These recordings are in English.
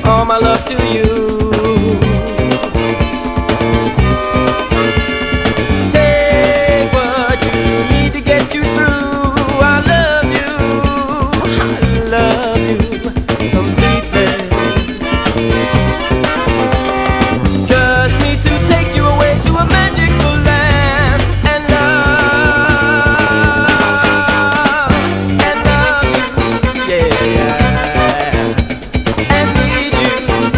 all my love to you. Take what you need to get you through. I love you completely. Trust me to take you away to a magical land and love you, yeah, and need you.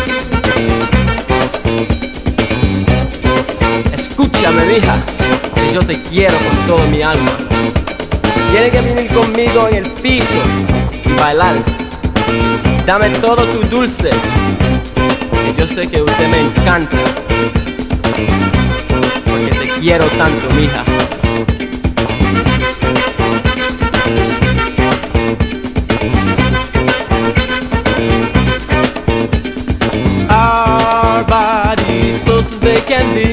Escúchame, mija, que yo te quiero con toda mi alma. Tienes que venir conmigo en el piso y bailar. Dame todo tu dulce, que yo sé que usted me encanta, porque te quiero tanto, mija. Our bodies close as they can be.